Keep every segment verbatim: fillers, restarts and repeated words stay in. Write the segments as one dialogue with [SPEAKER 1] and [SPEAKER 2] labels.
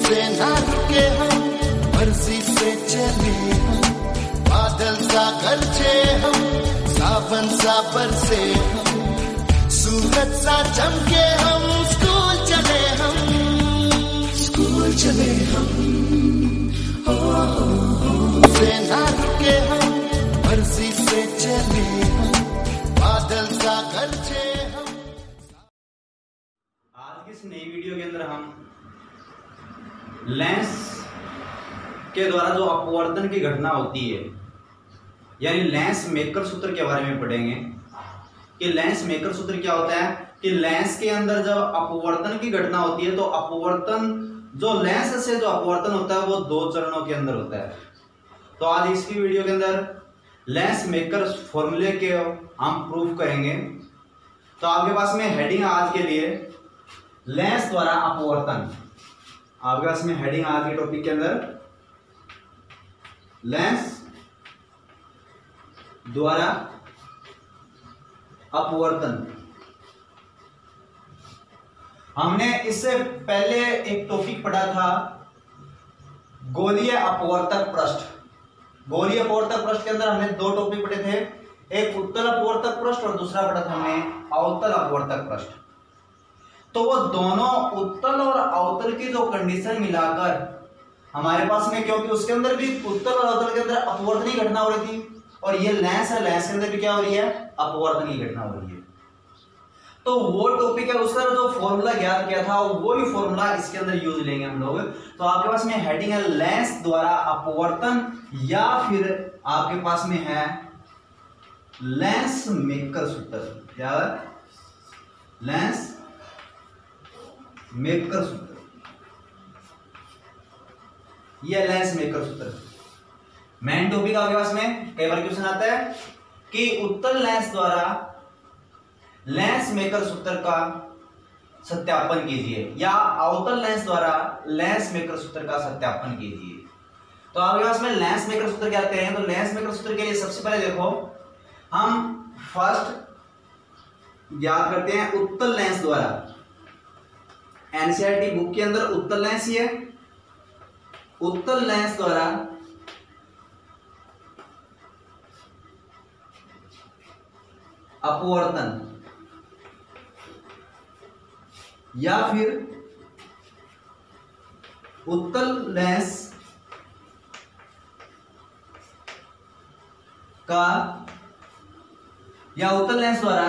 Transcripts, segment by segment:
[SPEAKER 1] से ना रुके हम, मर्जी से चले हम, बादल सा गरजे हम, सावन सा बरसे हम, सूरज सा चमके हम, स्कूल चले हम, स्कूल चले हम, ओ, ओ, ओ से ना रुके हम, मर्जी से चले हम, बादल सा गरजे हम।
[SPEAKER 2] आज की इस नई वीडियो के अंदर हम लेंस के द्वारा जो अपवर्तन की घटना होती है यानी लेंस मेकर सूत्र के बारे में पढ़ेंगे कि लेंस मेकर सूत्र क्या होता है। कि लेंस के अंदर जब अपवर्तन की घटना होती है तो अपवर्तन जो लेंस से जो अपवर्तन होता है वो दो चरणों के अंदर होता है। तो आज इसकी वीडियो के अंदर लेंस मेकर फॉर्मूले के हम प्रूफ करेंगे। तो आपके पास में हेडिंग आज के लिए लेंस द्वारा अपवर्तन, आपके पास में हेडिंग आज के टॉपिक के अंदर लेंस द्वारा अपवर्तन। हमने इससे पहले एक टॉपिक पढ़ा था गोलीय अपवर्तक पृष्ठ। गोलीय अपवर्तक पृष्ठ के अंदर हमने दो टॉपिक पढ़े थे, एक उत्तल अपवर्तक पृष्ठ और दूसरा पढ़ा था हमने अवतल अपवर्तक पृष्ठ। तो वो दोनों उत्तल और अवतल की जो कंडीशन मिलाकर हमारे पास में, क्योंकि उसके अंदर भी उत्तल और अवतल के अंदर अपवर्तन की घटना हो रही थी और ये लेंस है, लेंस के अंदर भी क्या हो रही है, अपवर्तन की घटना हो रही है। तो वो टॉपिक है, उसका जो फॉर्मूला ज्ञात किया था वो भी फॉर्मूला इसके अंदर यूज लेंगे हम लोग। तो आपके पास में हेडिंग है लेंस द्वारा अपवर्तन या फिर आपके पास में है लेंस मेकर सूत्र। क्या है? लेंस मेकर सूत्र। यह लेंस मेकर सूत्र मेन टॉपिक आपके पास में कई बार क्वेश्चन आता है कि उत्तल लेंस द्वारा लेंस मेकर सूत्र का सत्यापन कीजिए या अवतल लेंस द्वारा लेंस मेकर सूत्र का सत्यापन कीजिए। तो आपके पास में लेंस मेकर सूत्र क्या करें, तो लेंस मेकर सूत्र के लिए सबसे पहले देखो हम फर्स्ट याद करते हैं उत्तल लेंस द्वारा। एनसीईआरटी बुक के अंदर उत्तल लेंस ही है। उत्तल लेंस द्वारा अपवर्तन या फिर उत्तल लेंस का या उत्तल लेंस द्वारा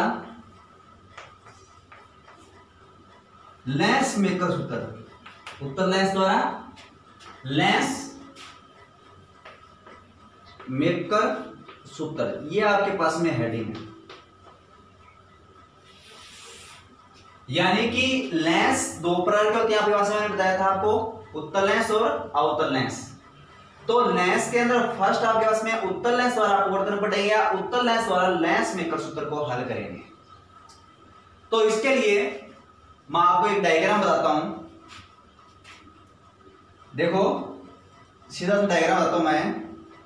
[SPEAKER 2] लेंस मेकर सूत्र। उत्तल लेंस द्वारा लेंस मेकर सूत्र, ये आपके पास में हेडिंग है। यानी कि लेंस दो प्रकार के होते हैं आपके पास में, मैंने बताया था आपको, उत्तल लेंस और अवतल लेंस। तो लेंस के अंदर फर्स्ट आपके पास में उत्तल लेंस द्वारा अपवर्तन पढ़ेंगे या उत्तल लेंस द्वारा लेंस मेकर सूत्र को हल करेंगे। तो इसके लिए मैं आपको एक डायग्राम बताता हूं। देखो सीधा सा डायग्राम बताता हूं मैं।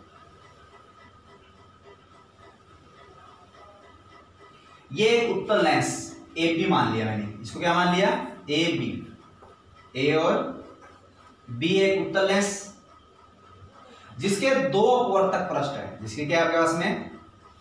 [SPEAKER 2] ये एक उत्तल लेंस ए बी मान लिया मैंने, इसको क्या मान लिया, ए बी। ए और बी एक उत्तल लेंस जिसके दो अपवर्तक पृष्ठ है। जिसके क्या आपके पास में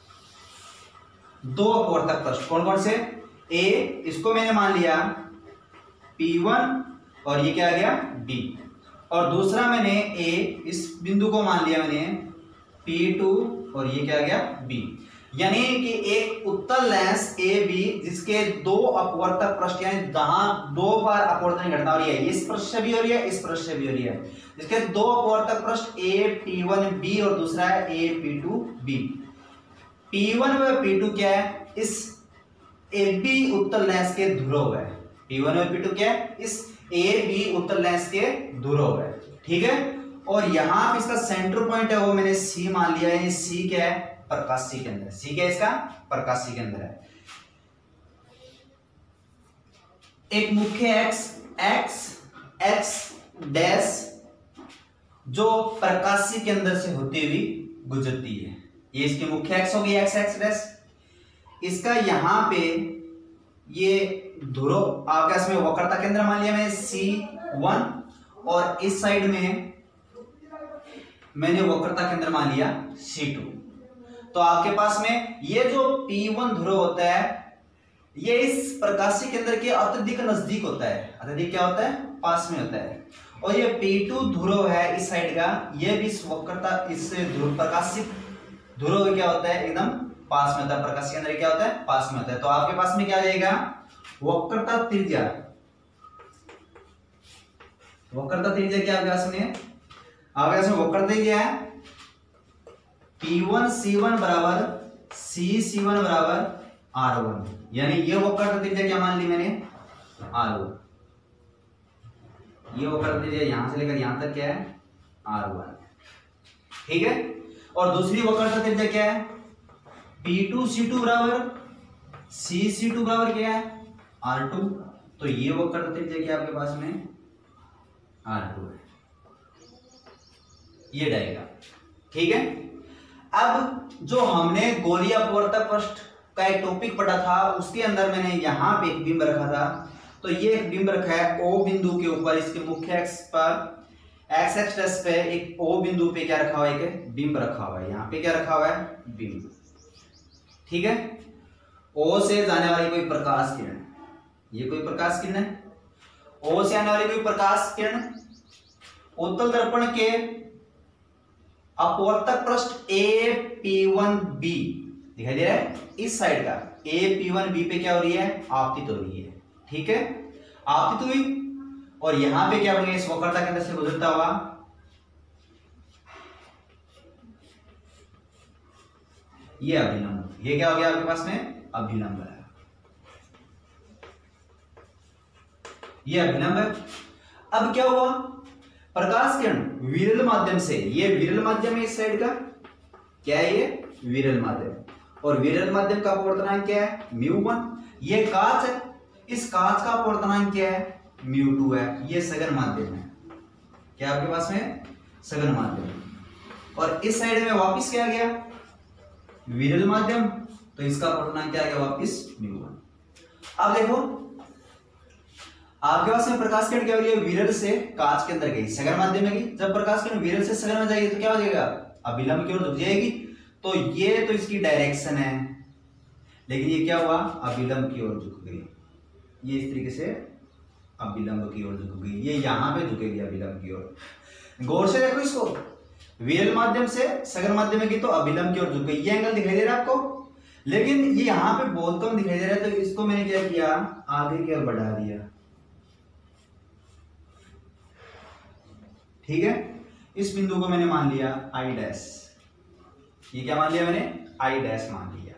[SPEAKER 2] दो अपवर्तक पृष्ठ कौन कौन से, ए इसको मैंने मान लिया पी वन और ये क्या आ गया बी, और दूसरा मैंने ए इस बिंदु को मान लिया मैंने पी टू और ये क्या आ गया बी। यानी कि एक उत्तल लेंस ए बी जिसके दो अपवर्तक पृष्ठ यानी जहां दो बार अपवर्तन की घटना हो रही है, इस पृष्ठ से भी हो रही है, इस पृष्ठ से भी हो रही है, जिसके दो अपवर्तक पृष्ठ ए पी वन बी और दूसरा है A P two B. P one व पी टू क्या है, इस ए बी उत्तल लेंस के ध्रुव है। पी वन व पी टू क्या है, इस ए बी उत्तल लेंस के ध्रुव है। ठीक है, और यहां इसका सेंटर पॉइंट है वो मैंने सी मान लिया है। सी क्या है, प्रकाशी केंद्र। सी क्या है इसका, प्रकाशी केंद्र है। एक मुख्य एक्स एक्स एक्स डैश जो प्रकाशी केंद्र से होती हुई गुजरती है, ये इसकी मुख्य एक्स होगी, एक्स एक्स डैश। इसका यहां पे ये ध्रुव आपके इसमें वक्रता केंद्र मान लिया मैंने सी वन, और इस साइड में मैंने वक्रता केंद्र मान लिया सी टू। तो आपके पास में ये जो पी वन ध्रुव होता है ये इस प्रकाशीय केंद्र के अत्यधिक नजदीक होता है। अत्यधिक क्या होता है? पास में होता है। और ये पी टू ध्रुव है इस साइड का, ये भी इस वक्रता इस ध्रुव प्रकाशीय ध्रुव क्या होता है? एकदम पास में होता है। प्रकाशीय केंद्र क्या होता है? पास में होता है। तो आपके पास में क्या आ जाएगा? वक्रता त्रिज्या। वक्रता त्रिज्या क्या आपके पास में? आपके पास में वक्रता त्रिज्या है पी वन सी वन बराबर सी सी वन बराबर आर वन, यानी ये वक्रता त्रिज्या क्या मान ली मैंने? R one. ये वक्रता त्रिज्या यहां से लेकर यहां तक क्या है? R one. ठीक है। और दूसरी वक्रता त्रिज्या क्या है? पी टू सी टू बराबर सी सी टू बराबर क्या है? R two. तो ये वक्रता त्रिज्या क्या आपके पास में? आर टू है। ये डायग्राम। ठीक है। अब जो हमने गोलीय अपवर्तक पृष्ठ का एक टॉपिक पढ़ा था उसके अंदर मैंने यहां पे एक बिंब रखा था। तो ये एक बिंब रखा है ओ बिंदु के ऊपर, इसके मुख्य एक्स पर एक्स एक्सिस पे एक ओ बिंदु पे क्या रखा हुआ है? एक बिंब रखा हुआ है। यहाँ पे क्या रखा हुआ है? बिंब। ठीक है। ओ से जाने वाली कोई प्रकाश किरण, ये कोई प्रकाश किरण है। ओ से आने वाली कोई प्रकाश किरण उत्तल दर्पण के अपवर्तक पृष्ठ ए पी वन बी दिखाई दे रहा है, इस साइड का ए पी वन बी पे क्या हो रही है? आपतित हो रही है। ठीक है। आपतित हुई और यहां पे क्या बनेगा? इस वक्रता के अंदर से गुजरता हुआ ये अभिलंब। ये क्या हो गया आपके पास में? अभिलंब है। ये अभिलंब है। अब क्या हुआ? प्रकाश किरण विरल माध्यम से, ये विरल माध्यम है इस साइड का, क्या है ये? विरल माध्यम। और विरल माध्यम का अपवर्तनांक क्या है? Mu one. ये कांच है, इस कांच का अपवर्तनांक क्या है? म्यू टू है। ये सघन माध्यम है। क्या आपके पास में? सघन माध्यम। और इस साइड में वापिस क्या आ गया? विरल माध्यम। तो इसका अपवर्तनांक क्या आ गया? वापिस म्यू वन। अब देखो आपके पास में प्रकाश किरण क्या हो रही है? विरल से कांच के अंदर गई, सघन माध्यम में गई। जब प्रकाश किरण विरल से सघन में जाएगी तो क्या हो जाएगा? अभिलंब की ओर झुक जाएगी। तो ये तो इसकी डायरेक्शन है, लेकिन ये क्या हुआ? अभिलंब की ओर झुक गई। ये इस तरीके से अभिलंब की ओर झुक गई। ये यहां पे झुकेगी अभिलंब की ओर। गौर से देखो इसको, विरल माध्यम से सघन माध्यम में गई तो अभिलंब की ओर झुक गई। ये एंगल दिखाई दे रहा है आपको, लेकिन ये यहां पे बहुत कम दिखाई दे रहा है। तो इसको मैंने क्या किया? आगे की ओर बढ़ा दिया। ठीक है। इस बिंदु को मैंने मान लिया आई डैश। ये क्या मान लिया मैंने? आई डैश मान लिया।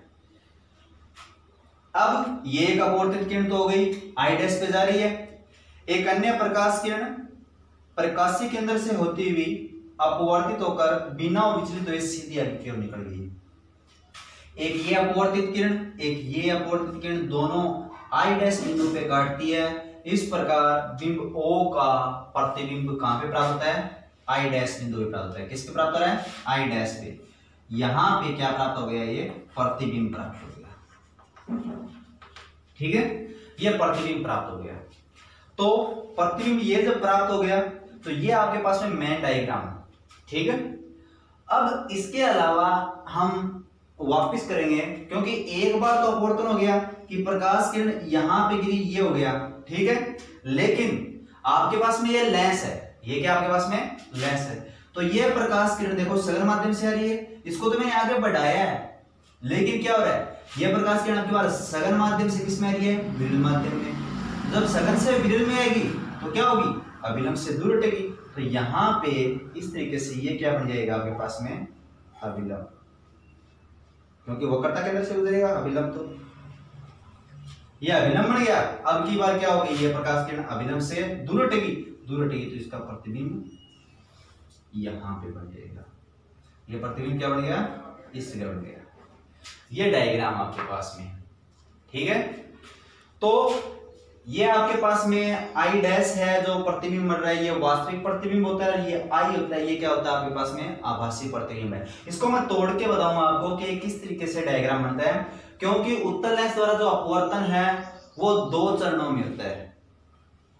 [SPEAKER 2] अब ये एक अपवर्तित किरण तो हो गई, आई डैश पे जा रही है। एक अन्य प्रकाश किरण प्रकाशीय केंद्र से होती हुई अपवर्तित होकर बिना विचलित हुए सीधी आगे की ओर निकल गई। एक ये अपवर्तित किरण, एक ये अपवर्तित किरण, दोनों आई डैश बिंदु पे काटती है। इस प्रकार बिंब ओ का प्रतिबिंब कहां पे प्राप्त होता है? आई डैश बिंदु पे प्राप्त होता है। किस पे प्राप्त हो रहा है? आई डैश पे। यहां पे क्या प्राप्त हो गया? ये प्रतिबिंब प्राप्त हो गया। ठीक है। ये प्रतिबिंब प्राप्त हो गया। तो प्रतिबिंब ये जब प्राप्त हो गया तो ये आपके पास में मेन डायग्राम है। ठीक है। अब इसके अलावा हम वापिस करेंगे, क्योंकि एक बार तो अपवर्तन हो गया कि प्रकाश किरण यहां पे गिरी, ये हो गया। ठीक है। लेकिन आपके पास में ये लेंस है, ये क्या आपके पास में? लेंस है। तो ये प्रकाश किरण देखो सघन माध्यम से आ रही है, इसको तो मैंने आगे बढ़ाया है, लेकिन क्या हो रहा है? ये प्रकाश किरण आपके पास सघन माध्यम से किस में आ रही है? विरल माध्यम में। जब सघन से विरल में आएगी तो क्या होगी? अभिलंब से दूर हटेगी। तो यहां पे इस तरीके से ये क्या बन जाएगा आपके पास में? अभिलंब, क्योंकि वक्रता के अंदर से गुजरेगा अभिलंब। तो ये अभिलंब बन गया। अब की बार क्या होगी? ये प्रकाश किरण अभिलंब से दूर हटेगी, दूर हटेगी तो इसका प्रतिबिंब यहां पे बन जाएगा। ये प्रतिबिंब क्या बन गया? इस जगह बन गया। ये डायग्राम आपके पास में। ठीक है। तो ये आपके पास में आई डैश है जो प्रतिबिंब बन रहा है, ये वास्तविक प्रतिबिंब होता है। ये आई होता है, ये क्या होता है आपके पास में? आभासी प्रतिबिंब है। इसको मैं तोड़ के बताऊंगा आपको कि किस तरीके से डायग्राम बनता है, क्योंकि उत्तल लेंस द्वारा जो अपवर्तन है वो दो चरणों में होता है।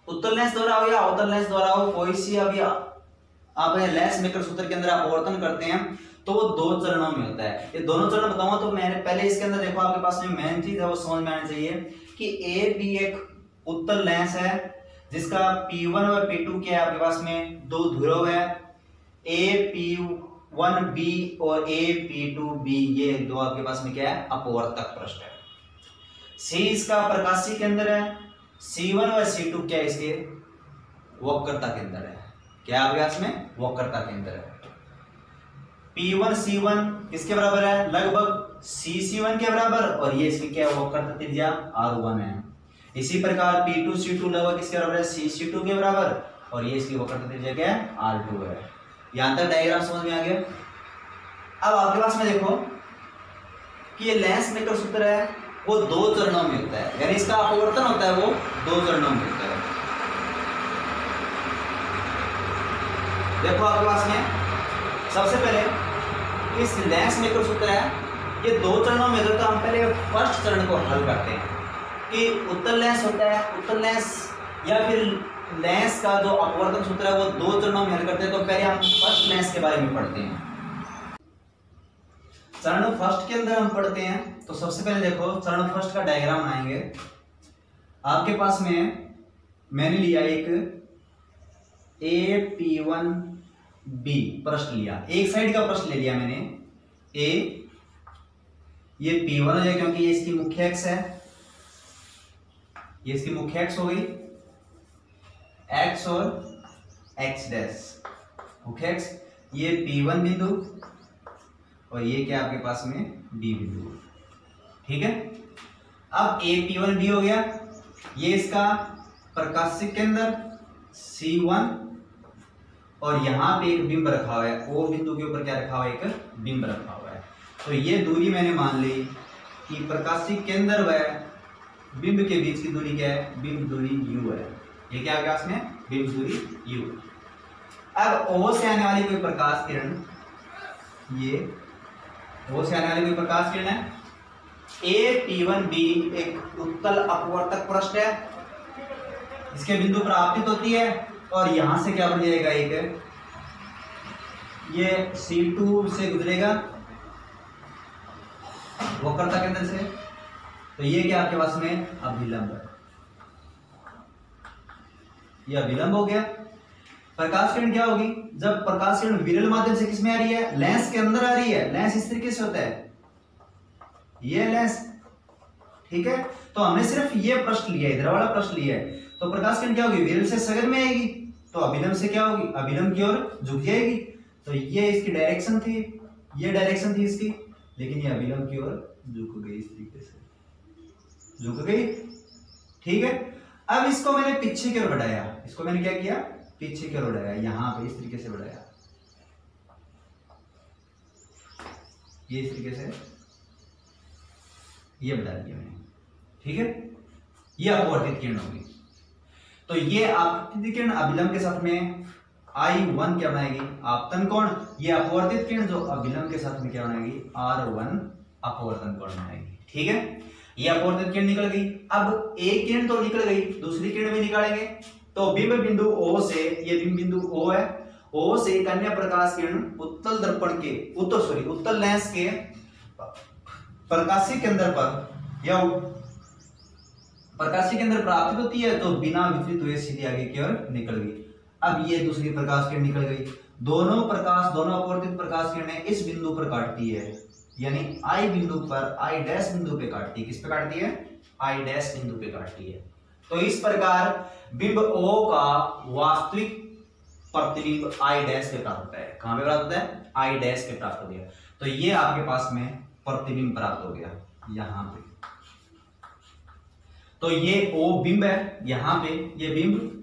[SPEAKER 2] उत्तल लेंस द्वारा हो या अवतल लेंस द्वारा हो, कोई सी अभी आप लेंस मेकर सूत्र के अंदर अपवर्तन करते हैं तो वो दो चरणों में होता है। ये दोनों चरण बताऊंगा तो मैंने पहले इसके अंदर देखो आपके पास में मेन चीज है वो समझ में आनी चाहिए कि ए बी एक उत्तल लेंस है जिसका पी वन और पी टू क्या है आपके पास में दो ध्रुव है, ए पी वन बी और ए पी टू बी, ये दो आपके पास में क्या है अपवर्तक पृष्ठ है। सी इसका प्रकाशीय केंद्र है, सी वन और सी टू क्या है इसके वक्रता केंद्र है, क्या आपके पास में वक्रता केंद्र है। पी वन सी वन किसके बराबर है, लगभग सी सी वन के बराबर, और ये इसकी क्या है वक्रता त्रिज्या आर वन है। इसी प्रकार पी टू सी टू लगभग किसके बराबर है, सी सी टू के बराबर, और ये इसकी वक्रता त्रिज्या क्या है आर टू है। यहां तक डायग्राम समझ में आ गया। अब आपके पास में देखो कि ये लेंस मेकर सूत्र है वो दो चरणों में होता है, यानी इसका अपवर्तन होता है वो दो चरणों में होता है। देखो आपके पास में सबसे पहले इस लेंस मेकर सूत्र है ये दो चरणों में होता है, तो हम पहले फर्स्ट चरण को हल करते हैं कि उत्तल लेंस होता है, उत्तल लेंस या फिर लेंस का जो अपवर्तन सूत्र है वो दो चरणों में हल करते हैं। तो पहले हम फर्स्ट लेंस के बारे में पढ़ते हैं। चरण फर्स्ट के अंदर हम पढ़ते हैं तो सबसे पहले देखो चरण फर्स्ट का डायग्राम बनाएंगे। आपके पास में मैंने लिया एक ए पी वन बी पृष्ठ लिया, एक साइड का पृष्ठ ले लिया मैंने ए, ये पी वन हो जाए क्योंकि ये इसकी मुख्य एक्स है, ये इसकी मुख्य एक्स हो गई, एक्स और एक्स डैश मुख्य एक्स, ये पी वन बिंदु और ये क्या आपके पास में बी बिंदु, ठीक है। अब ए पी वन बी हो गया, ये इसका प्रकाशिक केंद्र सी वन और यहां पे एक बिंब रखा हुआ है, ओ बिंदु के ऊपर क्या रखा हुआ है एक बिंब रखा हुआ है। तो ये दूरी मैंने मान ली कि प्रकाशिक केंद्र व बिंब के बीच की दूरी क्या है, बिंब दूरी u है। ये क्या है पास में बिंब दूरी u। अब ओ से आने वाली कोई प्रकाश किरण, ये ओ से आने वाली कोई प्रकाश किरण है, ए पी वन बी एक उत्तल अपवर्तक पृष्ठ है, इसके बिंदु पर आपतित होती है और यहां से क्या बन जाएगा एक ये सी टू से गुजरेगा वक्रता केंद्र से, तो ये क्या आपके पास में अभिलंब है, ये अभिलंब हो गया। प्रकाश किरण क्या होगी, जब प्रकाश किरण विरल माध्यम से किसमें आ रही है, लेंस के अंदर आ रही है। लेंस इस तरीके से होता है, ये लेंस, ठीक है। तो हमने सिर्फ ये पृष्ठ लिया, इधर वाला पृष्ठ लिया है, तो प्रकाश किरण क्या होगी विरल से सगर में आएगी, तो अभिलंब से क्या होगी अभिलंब की ओर झुक जाएगी। तो ये इसकी डायरेक्शन थी, ये डायरेक्शन थी इसकी, लेकिन ये अभिलंब की ओर झुक गई, इस तरीके से झुक गई, ठीक है। अब इसको मैंने पीछे की ओर बढ़ाया, इसको मैंने क्या किया पीछे की ओर बढ़ाया, यहां पे इस तरीके से बढ़ाया, ये इस तरीके से ये बढ़ा दिया मैंने, ठीक है। ये अपवर्तित किरण होगी। तो ये आपतित किरण अभिलंब के साथ में आई वन क्या बनाएगी आपतन कोण, ये अपवर्तित किरण जो अभिलंब के साथ में क्या बनाएगी आर वन अपवर्तन कोण बनाएगी, ठीक है। ये अपवर्तित किरण निकल गई। अब एक किरण तो निकल गई, दूसरी किरण भी निकालेंगे। तो बिंब बिंदु O से, ये बिंब बिंदु O है, O से एक अन्य प्रकाश किरण उत्तल दर्पण के उत्तल सॉरी उत्तल लेंस के प्रकाशीय केंद्र पर या प्रकाशीय केंद्र प्राप्त होती है, तो बिना विचलित हुए सीधे आगे की ओर निकल गई। अब ये दूसरी प्रकाश किरण निकल गई, दोनों प्रकाश दोनों अपवर्तित प्रकाश किरणें इस बिंदु पर काटती है, यानी आई बिंदु पर, आई डैश बिंदु पे काटती है। किस पे काटती है आई डैश बिंदु पे काटती है। तो इस प्रकार बिंब O का वास्तविक प्रतिबिंब आई डैश पे प्राप्त होता है। कहां पे प्राप्त होता है आई डैश पे प्राप्त हो गया। तो ये आपके पास में प्रतिबिंब प्राप्त हो गया यहां पे। तो ये O बिंब है, यहां पे ये बिंब,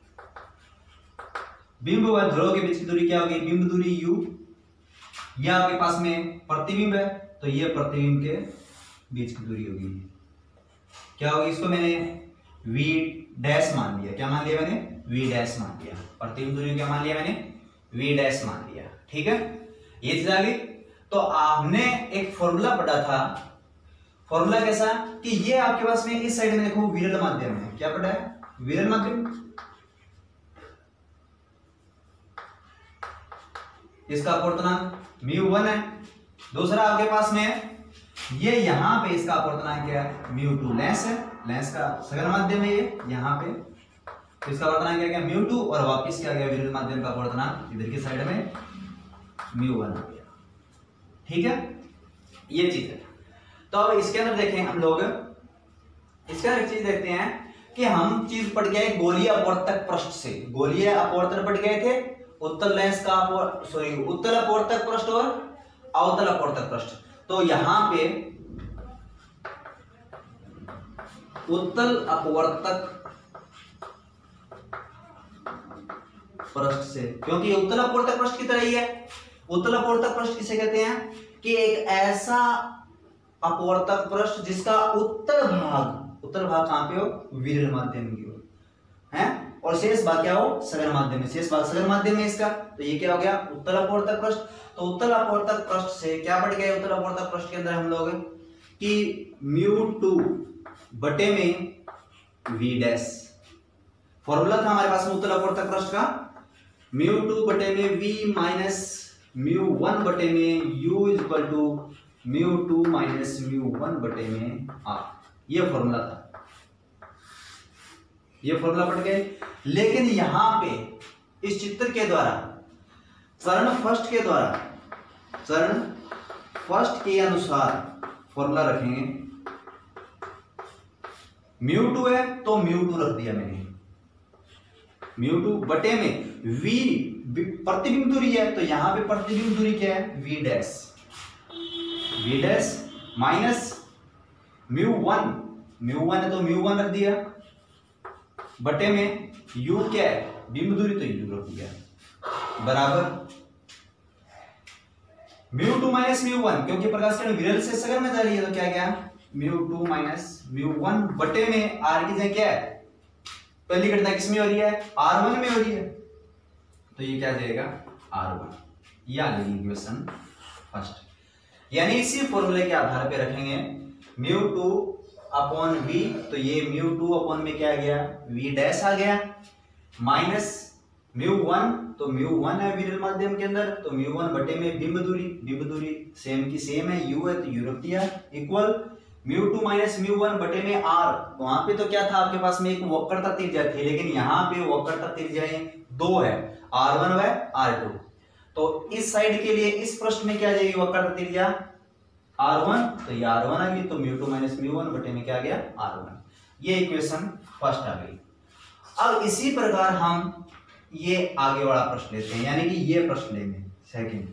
[SPEAKER 2] बिंब व ध्रुव के बीच की दूरी क्या होगी बिंब दूरी u। यह आपके पास में प्रतिबिंब है, तो ये प्रतिबिंब के बीच की दूरी होगी क्या होगी, इसको मैंने v डैश मान लिया। क्या मान लिया मैंने v डैश मान लिया। प्रतिबिंब दूरी क्या मान लिया मैंने v डैश मान लिया, ठीक है। ये चीज आ गई। तो आपने एक फॉर्मूला पढ़ा था, फॉर्मूला कैसा कि ये आपके पास में इस साइड में देखो विरल माध्यम है, क्या पढ़ा है विरल माध्यम, इसका अपवर्तनांक म्यू वन है। दूसरा आपके पास में है ये यहां पे इसका अपवर्तनांक क्या है, म्यू टू। लेंस है, लेंस का सघन माध्यम है ये यहाँ पे, तो इसका अपवर्तनांक क्या गया म्यू टू, और वापिस क्या गया विरल माध्यम का अपवर्तनांक इधर की साइड में म्यू वन आ गया। ठीक है, ये चीज है। तो अब इसके अंदर देखें हम लोग, इसका एक चीज देखते हैं कि हम चीज पढ़ गए गोलीय अपवर्तक पृष्ठ से, गोलीय अपवर्तन पढ़ गए थे, उत्तल लेंस का सॉरी उत्तल अपवर्तक पृष्ठ और अवतल अपवर्तक पृष्ठ। तो यहां पे उत्तल अपवर्तक पृष्ठ से, क्योंकि उत्तल अपवर्तक पृष्ठ की तरह ही है। उत्तल अपवर्तक पृष्ठ किसे कहते हैं कि एक ऐसा अपवर्तक पृष्ठ जिसका उत्तल भाग, उत्तल भाग कहां पे हो, विरल माध्यम की ओर है, और शेष भाग क्या हो, सघन माध्यम में। शेष भाग सघन माध्यम में इसका, तो ये क्या हो गया उत्तल अपवर्तक पृष्ठ। तो उत्तल अपवर्तक पृष्ठ से क्या पढ़ गए उत्तल अपवर्तक पृष्ठ के अंदर हम लोग कि म्यू टू बटे में वी डैश, फॉर्मूला था हमारे पास में उत्तल अपवर्तक पृष्ठ का, म्यू टू बटे में वी माइनस म्यू वन बटे में U is equal to mu two minus mu one बटे में आर। ये फॉर्मूला था, ये फॉर्मूला पढ़ गए। लेकिन यहां पे इस चित्र के द्वारा, चरण फर्स्ट के द्वारा, चरण फर्स्ट के अनुसार फॉर्मूला रखेंगे। म्यू टू है तो म्यू टू रख दिया मैंने, म्यू टू बटे में वी प्रतिबिंब दूरी है, तो यहां पे प्रतिबिंब दूरी क्या है, V dash, V dash minus mu one, mu one है तो म्यू वन रख दिया, बटे में यू क्या है, बिंब दूरी, तो यू रख दिया, बराबर mu two minus mu one, क्योंकि प्रकाश किरण विरल से सघन में जा रही है, तो क्या गया mu two minus mu one बटे में आर की जगह क्या है, पहली घटना किसमें हो रही है, आर वन में हो रही है, तो ये क्या जाएगा आर वन। ये आ गई इक्वेशन फर्स्ट। यानी इसी फॉर्मूले के आधार पे रखेंगे म्यू टू अपॉन वी, तो ये म्यू टू अपॉन में क्या आ गया, वी डैश आ गया, माइनस म्यू वन, तो म्यू वन है विरल माध्यम के अंदर, तो म्यू वन बटे में बिंब दूरी, बिंब दूरी सेम की सेम है, यू है तो यू रख दिया, equal mu two minus mu one बटे में आर। वहां पे तो क्या था आपके पास में एक वक्रता त्रिज्या थी, लेकिन यहाँ पे वक्रता त्रिज्याएं दो है, आर वन व आर टू। तो इस साइड के लिए इस पृष्ठ में क्या जाएगी वक्रता त्रिज्या आर वन, तो ये आर वन आ गई, तो mu two minus mu one बटे में क्या आ गया आर वन। ये इक्वेशन फर्स्ट आ गई। अब इसी प्रकार हम ये आगे वाला प्रश्न लेते हैं, यानी कि ये प्रश्न लेंगे सेकंड।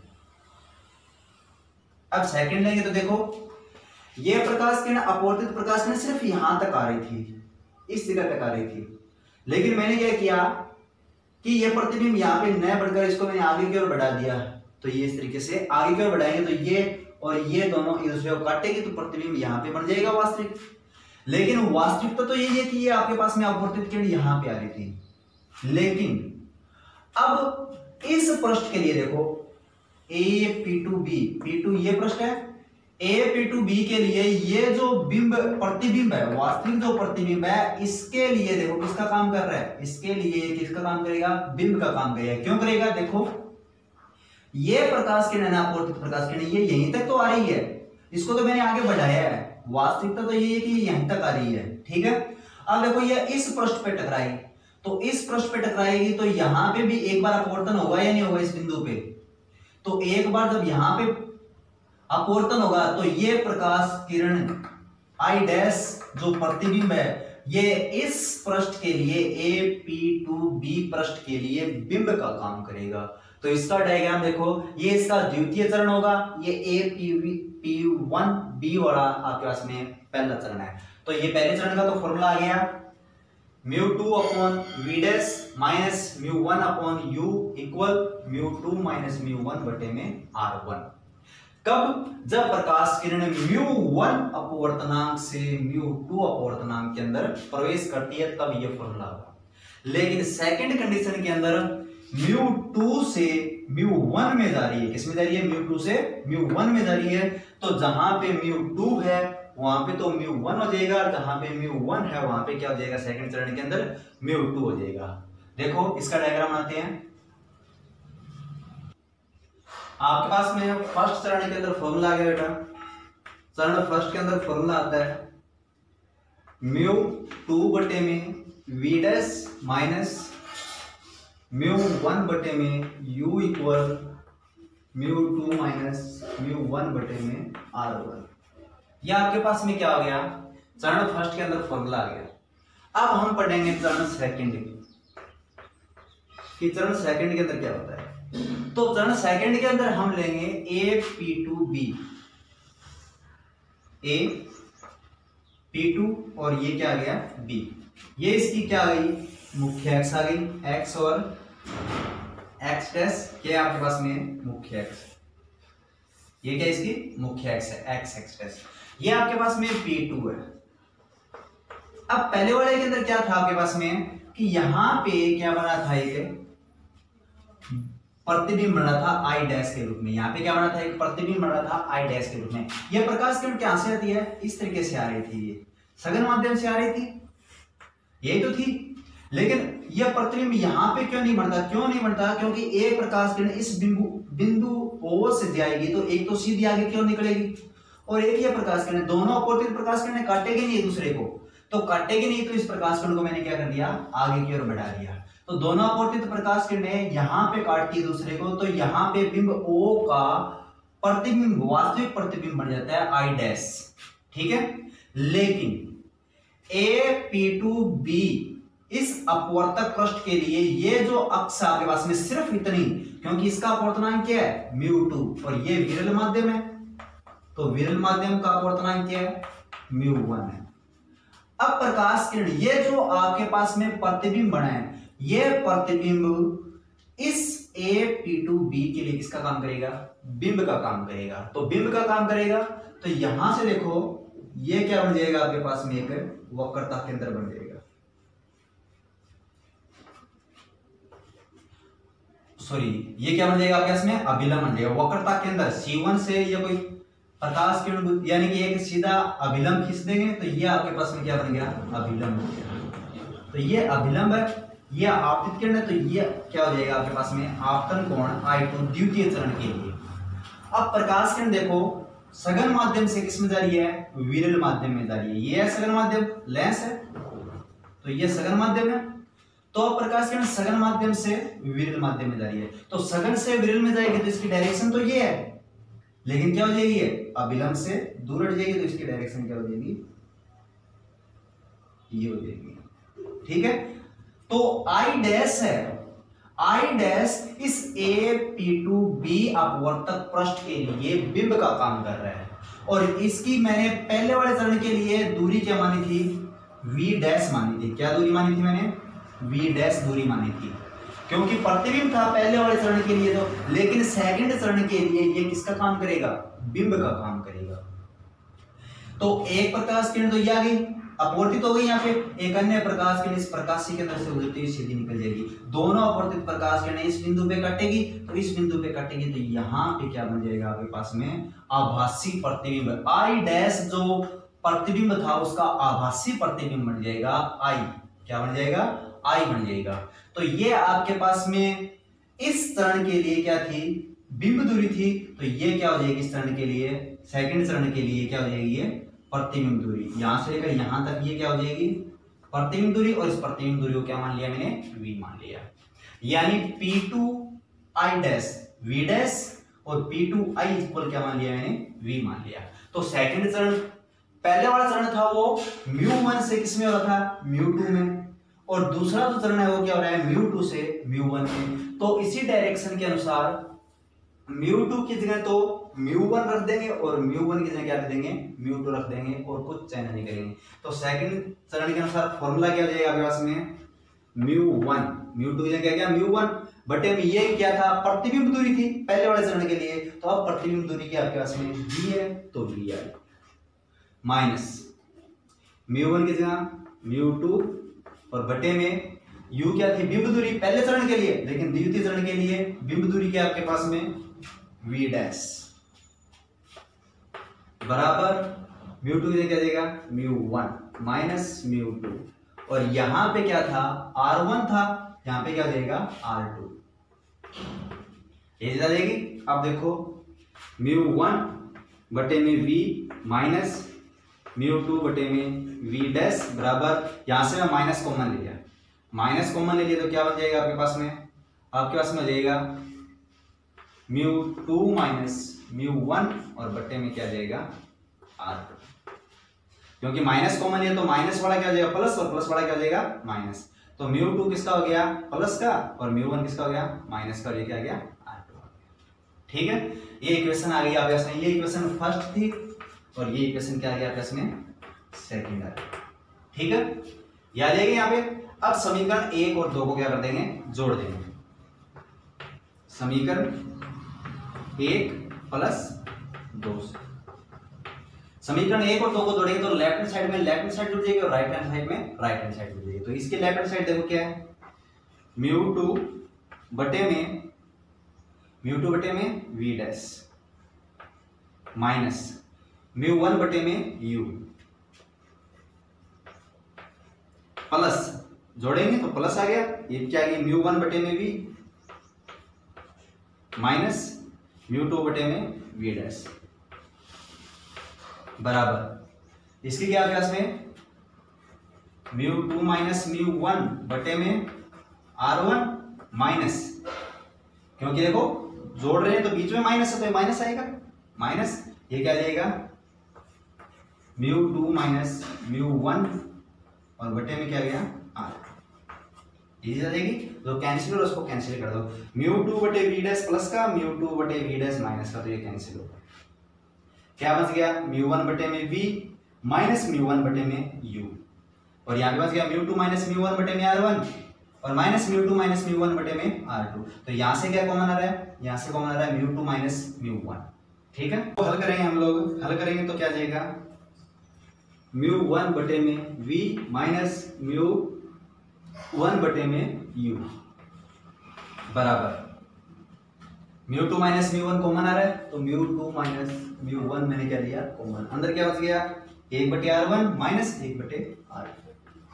[SPEAKER 2] अब सेकंड लेंगे तो देखो ये प्रकाश किरण, अपवर्तित प्रकाश किरण सिर्फ यहां तक आ रही थी, इस जगह तक आ रही थी, लेकिन मैंने क्या किया कि ये प्रतिबिंब यहाँ पे न बढ़कर इसको मैंने आगे की ओर बढ़ा दिया, तो ये इस तरीके से आगे की ओर बढ़ाएंगे तो ये और ये दोनों एक दूसरे को काटेगी, तो प्रतिबिंब यहाँ पे बन जाएगा वास्तविक। लेकिन वास्तविकता तो यही है कि ये आपके पास में अपवर्तित किरण यहाँ पे आ रही थी, लेकिन अब इस पृष्ठ के लिए देखो A P two B, P two ये पृष्ठ है, ए पी टू बी के लिए ये जो बिंब प्रतिबिंब है, वास्तविक जो प्रतिबिंब है, इसके लिए देखो किसका काम कर रहा है, इसके लिए किसका काम करेगा, बिंब का काम करेगा। क्यों करेगा, देखो ये प्रकाश किरण, अपवर्तित प्रकाश किरण ये यहीं तक तो आ रही है, इसको तो मैंने आगे बढ़ाया है, वास्तविकता तो ये है कि यहीं तक आ रही है, ठीक है। अब देखो ये इस पृष्ठ पे टकराएगी, तो इस पृष्ठ पे टकराएगी तो यहां पे भी एक बार अपवर्तन होगा या नहीं होगा इस बिंदु पे, तो एक बार जब यहां पे अपवर्तन होगा तो ये प्रकाश किरण आई डैश जो प्रतिबिंब है ये इस पृष्ठ के लिए ए पी टू बी पृष्ठ के लिए बिंब का काम करेगा। तो इसका डायग्राम देखो, ये इसका द्वितीय चरण होगा, ये A P P one B वाला आपके पास में पहला चरण है। तो ये पहले चरण का तो फॉर्मूला आ गया mu two upon V dash minus mu one upon u equal mu two minus mu one बटे में आर वन। कब, जब प्रकाश किरण म्यू वन अपवर्तनांक से म्यू टू अपवर्तनांक के अंदर प्रवेश करती है, तब ये फॉर्मूला होगा। लेकिन सेकंड कंडीशन के अंदर म्यू टू से म्यू वन में जा रही है, किसमें जा रही है, म्यू टू से म्यू वन में जा रही है, तो जहां पे म्यू टू है वहां पे तो म्यू वन हो जाएगा, और जहां पे म्यू वन है वहां पे क्या हो जाएगा, सेकंड चरण के अंदर म्यू टू हो जाएगा। देखो इसका डायग्राम बनाते हैं। आपके पास में फर्स्ट चरण के अंदर फॉर्मूला आ गया बेटा। चरण फर्स्ट के अंदर फॉर्मूला आता है म्यू टू बटे में V dash minus mu one बटे में u equal mu two minus mu one बटे में आर वन। यह आपके पास में क्या हो गया, चरण फर्स्ट के अंदर फॉर्मूला आ गया। अब हम पढ़ेंगे चरण सेकंड कि चरण सेकंड के अंदर क्या होता है। तो चरण सेकंड के अंदर हम लेंगे A P two B, A P two और ये क्या आ गया बी। ये इसकी क्या आ गई, मुख्य एक्स आ गई, एक्स और एक्स डैश क्या आपके पास में मुख्य एक्स, ये क्या इसकी मुख्य एक्स है, एक्स एक्स डैश। ये आपके पास में पी टू है। अब पहले वाले के अंदर क्या था आपके पास में कि यहां पे क्या बना था, एक प्रतिबिंब बना था आई डैश के रूप में। यहां पे क्या बना था, एक प्रतिबिंब बना था आई डैश के रूप में। यह प्रकाश किरण क्या से आती है, इस तरीके से आ रही थी, ये सघन माध्यम से आ रही थी, यही तो थी। लेकिन यह प्रतिबिंब यहां पे क्यों नहीं बनता, क्यों नहीं बनता, क्योंकि एक प्रकाश किरण इस बिंदु बिंदु ओ से जाएगी तो एक तो सीधी आगे क्यों निकलेगी, और एक यह प्रकाश किरण, दोनों अपवर्तित प्रकाश किरण काटेगी नहीं एक दूसरे को, तो काटेगी नहीं, तो इस प्रकाश किरण को मैंने क्या कर दिया, आगे की ओर बढ़ा दिया। तो दोनों अपवर्तित प्रकाश किरणें यहां पे काटती है दूसरे को, तो यहां पे बिंब ओ का प्रतिबिंब वास्तविक प्रतिबिंब बन जाता है आई डैश, ठीक है। लेकिन ए पी टू बी इस अपवर्तक पृष्ठ के लिए ये जो अक्ष आपके पास में सिर्फ इतनी, क्योंकि इसका अपवर्तनांक क्या है म्यू टू और ये विरल माध्यम है, तो विरल माध्यम का अपवर्तनांक क्या है म्यू वन है। अब प्रकाश किरण ये जो आपके पास में प्रतिबिंब बना है, ये प्रतिबिंब इस ए पी टू बी के लिए किसका काम करेगा, बिंब का काम करेगा। तो बिंब का काम करेगा तो यहां से देखो ये क्या बन जाएगा आपके पास में, एक वक्रता केंद्र बन जाएगा, सॉरी ये क्या बन जाएगा आपके पास में, अभिलंब बन जाएगा। वक्रता केंद्र सी वन से ये कोई प्रकाश किरण यानी कि एक सीधा अभिलंब खींच देंगे तो ये आपके पास में क्या बन गया, अभिलंब हो गया। तो ये अभिलंब है, ये आपतित किरण है, तो ये क्या हो जाएगा आपके पास में आपतन कोण आई टू द्वितीय चरण के लिए। अब प्रकाश किरण देखो सघन माध्यम से किसमें जा रही है, विरल माध्यम में जा रही है। ये है सघन माध्यम, लेंस है, तो ये सघन माध्यम है। तो प्रकाश किरण सघन माध्यम से विरल माध्यम में जा रही है, तो सघन से विरल में जाएगी तो इसकी डायरेक्शन तो ये है, लेकिन क्या हो जाएगी, ये अभिलंब से दूर हट जाएगी तो इसकी डायरेक्शन क्या हो जाएगी, ये हो जाएगी, ठीक है। तो आई डैश है, आई डैश इस ए पी टू बी अपवर्तक पृष्ठ के लिए बिंब का काम कर रहा है, और इसकी मैंने पहले वाले चरण के लिए दूरी क्या मानी थी, वी डैश मानी थी। क्या दूरी मानी थी मैंने, वी डैश दूरी मानी थी, क्योंकि प्रतिबिंब था पहले वाले चरण के लिए तो, लेकिन सेकंड चरण के लिए ये किसका काम करेगा, बिंब का काम करेगा। तो एक प्रकाश किरण तो ये आ गई, अपवर्तित हो गई यहाँ पे, एक अन्य प्रकाश किरण इस प्रकाशी के अंदर से गुजरती हुई सीधी निकल जाएगी। दोनों अपवर्तित प्रकाश किरण इस बिंदु पे कटेगी, तो इस बिंदु पे कटेगी तो यहाँ पे क्या बन जाएगा आपके पास में आभासी प्रतिबिंब। आई डैश जो प्रतिबिंब था उसका आभासी प्रतिबिंब बन जाएगा आई, क्या बन जाएगा, आई बन जाएगा। तो ये आपके पास में इस चरण के लिए क्या थी, बिंब दूरी थी, तो ये क्या हो जाएगी इस चरण के लिए, सेकंड चरण के लिए क्या हो जाएगी, ये प्रतिबिंब दूरी। यहां से लेकर यहां तक ये क्या हो जाएगी प्रतिबिंब दूरी, और इस प्रतिबिंब दूरी को क्या मान लिया मैंने, v मान लिया। यानी P two I dash v dash और पी टू आई इक्वल क्या मान लिया मैंने, v मान लिया। तो सेकंड चरण, पहले वाला चरण था वो म्यू वन से किसमें हो रहा था, म्यू टू में, और दूसरा जो चरण है वो क्या हो रहा है, म्यू टू से म्यू वन में। तो इसी डायरेक्शन के अनुसार म्यू टू की जगह तो म्यू वन रख देंगे और म्यू वन की जगह क्या रख देंगे, म्यू टू रख देंगे, और कुछ चेंज नहीं करेंगे। तो सेकंड चरण के अनुसार फॉर्मूला क्या हो जाएगा आपके पास में, म्यू वन, म्यू टू की जगह क्या गया म्यू वन बटे में ये क्या था, प्रतिबिंब दूरी थी पहले वाले चरण के लिए, तो अब प्रतिबिंब दूरी की आपके पास में v है, तो v I minus mu one की जगह म्यू टू और बटे में u क्या थी, बिंब दूरी पहले चरण के लिए, लेकिन द्वितीय चरण के लिए बिंब दूरी क्या आपके पास में v डैश बराबर म्यू टू क्या देगा, mu one minus mu two, और यहां पे क्या था, आर वन था, यहां पे क्या देगा, आर टू, ये देगी। अब देखो म्यू वन बटे में वी माइनस म्यू टू बटे में वी डैश बराबर, यहां से मैं माइनस कॉमन ले लिया, माइनस कॉमन ले लिया तो क्या बन जाएगा आपके पास में, आपके पास में जाएगा mu two minus mu one और बटे में क्या जाएगा, आर टू, क्योंकि माइनस कॉमन लिया तो माइनस वाला क्या जाएगा प्लस और प्लस वाला क्या जाएगा माइनस, तो म्यू टू किसका हो गया प्लस का और म्यू वन किसका हो गया माइनस का, ये क्या आ गया आर टू आ गया। ठीक है, ये इक्वेशन आ गई आपके पास में, ये इक्वेशन फर्स्ट थी और ये इक्वेशन क्या आ गया आपके पास में सेकंड आ गया। ठीक है, याद आएगी यहाँ पे। अब समीकरण एक और दो को क्या कर देंगे, जोड़ देंगे, समीकरण एक प्लस दो, समीकरण एक और दो को जोड़ेंगे तो लेफ्ट हैंड साइड में लेफ्ट हैंड साइड जुड़ जाएगी और राइट हैंड साइड में राइट हैंड साइड जुड़ जाएगी। तो इसके लेफ्ट हैंड साइड देखो क्या है, म्यू टू बटे में म्यू टू बटे में V dash minus mu one बटे में यू प्लस, जोड़ेंगे तो प्लस आ गया, ये क्या आ गया म्यू वन बटे में वी माइनस म्यू टू बटे में वी डैश बराबर, इसकी क्या क्लास में mu two minus mu one बटे में आर वन माइनस, क्योंकि देखो जोड़ रहे हैं तो बीच में माइनस है तो माइनस आएगा, माइनस ये क्या जाएगा mu two minus mu one और बटे में क्या गया आर, ये जाएगी तो कैंसिल और उसको कैंसिल कर दो, म्यू टू बटे वी डैश प्लस का म्यू टू बटे वी डैश माइनस का, तो ये कैंसिल होगा, क्या बच गया म्यू वन बटे में वी माइनस म्यू वन बटे में यू, और यहाँ पे बच गया mu two minus mu one बटे में आर वन और minus mu two minus mu one बटे में आर टू, तो यहाँ से क्या कॉमन आ रहा है, यहाँ से कॉमन आ रहा है mu two minus mu one. ठीक है, तो हल करेंगे हम लोग, हल करेंगे तो क्या जाएगा म्यू वन बटे में वी माइनस म्यू वन बटे में यू बराबर, mu two minus mu one common आ रहा है तो mu two minus mu one मैंने क्या लिया कॉमन, अंदर क्या बच गया एक बटे आर वन माइनस एक बटे आर टू,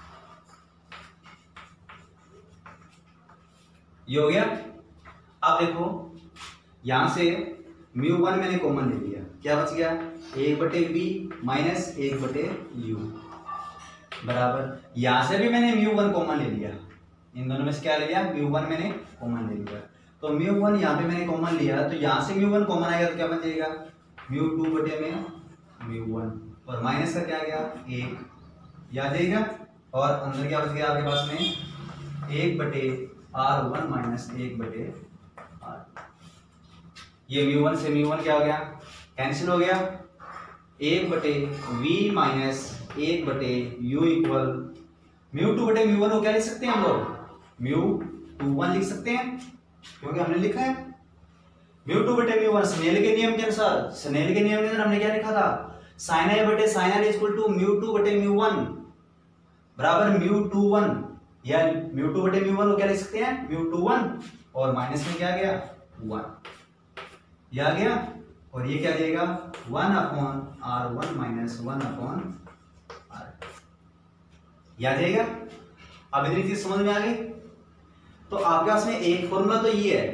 [SPEAKER 2] ये हो गया। अब देखो यहां से म्यू वन मैंने कॉमन ले लिया, क्या बच गया एक बटे वी माइनस एक बटे यू बराबर, यहां से भी मैंने म्यू वन कॉमन ले लिया, इन दोनों में से क्या ले लिया म्यू वन मैंने कॉमन ले लिया, तो म्यू वन यहाँ पे मैंने कॉमन लिया तो यहाँ से म्यू वन कॉमन आएगा तो क्या बन जाएगा म्यू टू बटे में म्यू वन और माइनस का क्या आ गया एक, याद आएगा, और अंदर क्या बच गया आपके पास में एक बटे आर वन माइनस एक बटे आर, ये म्यू वन से म्यू वन क्या हो गया कैंसिल हो गया, एक बटे वी माइनस एक बटे यू इक्वल म्यू टू बटे म्यू वन को क्या लिख सकते हैं हम लोग म्यू टू वन लिख सकते हैं, क्योंकि हमने लिखा है म्यू टू बटे म्यू वन स्नेल के नियम के अनुसार, स्नेल के नियम के अंदर हमने क्या लिखा था साइन ए बटे sine R equal to mu two बटे म्यू वन बराबर म्यू टू वन, या म्यू टू बटे म्यू वन को क्या लिख सकते हैं म्यू टू वन और माइनस में क्या आ गया वन, ये आ गया, और ये क्या देगा one upon R one minus one upon R, याद रहेगा। अब इतनी चीज समझ में आ गई, तो आपके पास में एक फॉर्मूला तो ये है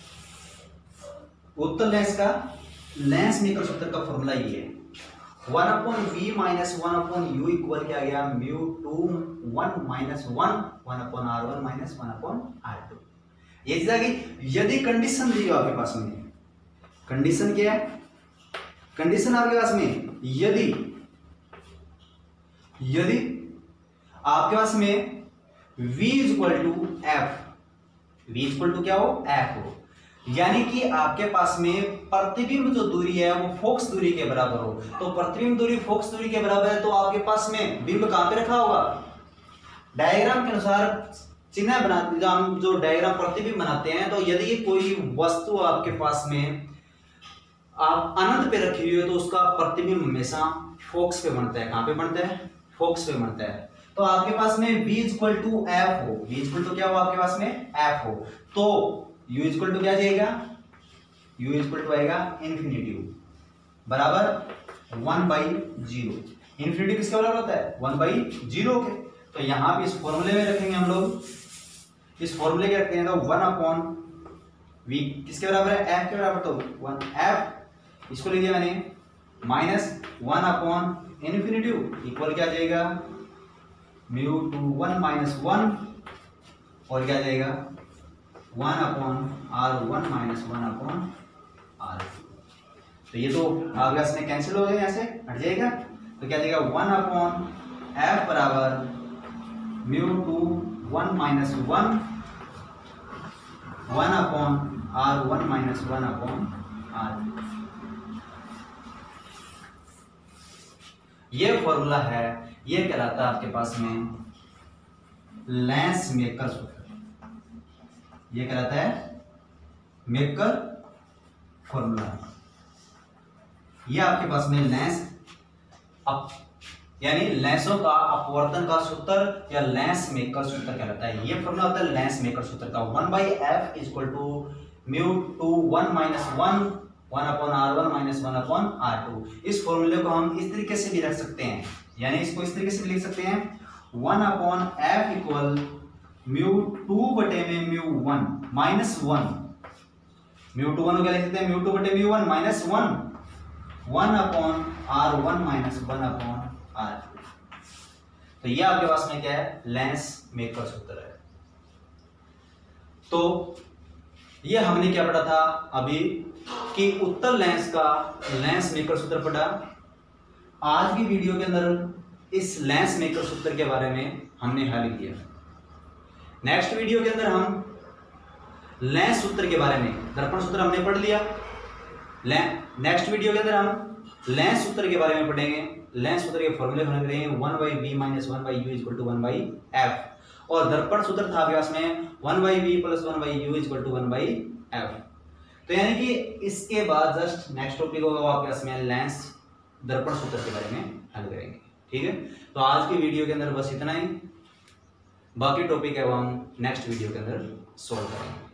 [SPEAKER 2] उत्तर लेंस का, लेंस मेकर सूत्र का फॉर्मूला ये है one upon V minus one upon u equal क्या गया mu two one minus one one upon R one minus one upon R two, ये चीज आ गई। यदि कंडीशन दी हो आपके पास में, कंडीशन क्या है, कंडीशन आपके पास में यदि यदि आपके पास में v equal to F, v equal to क्या हो एफ हो, यानी कि आपके पास में प्रतिबिंब जो दूरी है वो फोकस दूरी के बराबर हो, तो प्रतिबिंब दूरी फोकस दूरी के बराबर है तो आपके पास में बिंब कहां पे रखा होगा, डायग्राम के अनुसार चिन्ह बनाते हम जो डायग्राम प्रतिबिंब बनाते हैं, तो यदि कोई वस्तु आपके पास में आप अनंत पे रखी हुई है तो उसका प्रतिबिंब हमेशा फोकस पे बनता है, कहां पे बनता है फोकस पे बनता है, तो आपके पास में v इक्वल टू एफ हो, v इक्वल टू क्या हो आपके पास में f हो, तो u इक्वल टू क्या जाएगा u इक्वल टू आएगा इन्फिनिटी बराबर वन बाई जीरो। इन्फिनिटी किसके बराबर होता है? वन बाई जीरो के। तो यहां पे इस फॉर्मूले में रखेंगे हम लोग, इस फॉर्मूले के रखते हैं तो वन अपॉन वी किसके बराबर है? एफ के बराबर। तो वन एफ इसको ले लिया मैंने minus one upon infinity equal क्या आ जाएगा? Mu two one minus one और क्या आ जाएगा? One upon R one minus one upon R two. तो ये तो आगे इसमें कैंसिल हो गया, यहाँ से हट जाएगा। तो क्या आ जाएगा? वन अपॉन एफ बराबर mu two one minus one one upon R one minus one upon R. ये फॉर्मूला है, ये कहलाता है आपके पास में लेंस मेकर सूत्र। ये कहलाता है मेकर फॉर्मूला। ये आपके पास में लेंस अप यानी लेंसों का अपवर्तन का सूत्र या लेंस मेकर सूत्र कहलाता है। ये फॉर्मूला होता है लेंस मेकर सूत्र का। One by F is equal to mu two one minus one one upon R one minus one upon R two. इस फॉर्मूले को हम इस तरीके से भी रख सकते हैं, यानी इसको इस तरीके से भी लिख सकते हैं one upon F equal mu two बटे में mu one minus one. Mu two one को क्या लिख सकते हैं? म्यू टू बटे mu one minus one one upon R one minus one upon R. तो ये आपके पास में क्या है? लेंस मेकर सूत्र है। तो ये हमने क्या पढ़ा था अभी कि उत्तल लेंस का लेंस मेकर सूत्र पढ़ा। आज की वीडियो के अंदर इस लेंस मेकर सूत्र के बारे में हमने हल किया। नेक्स्ट वीडियो के अंदर हम लेंस सूत्र के बारे में, दर्पण सूत्र हमने पढ़ लिया। नेक्स्ट वीडियो के अंदर हम लेंस सूत्र के बारे में पढ़ेंगे। लेंस सूत्र के फॉर्मूले बना करेंगे one by B minus one by u equal to one by F. और दर्पण सूत्र था अभ्यास में one by B plus one by u equal to one by F. तो यानी कि इसके बाद जस्ट नेक्स्ट टॉपिक होगा आपके पास में लेंस दर्पण सूत्र के बारे में हल करेंगे। ठीक है, तो आज की वीडियो के अंदर बस इतना ही। बाकी टॉपिक है वो हम नेक्स्ट वीडियो के अंदर सोल्व करेंगे।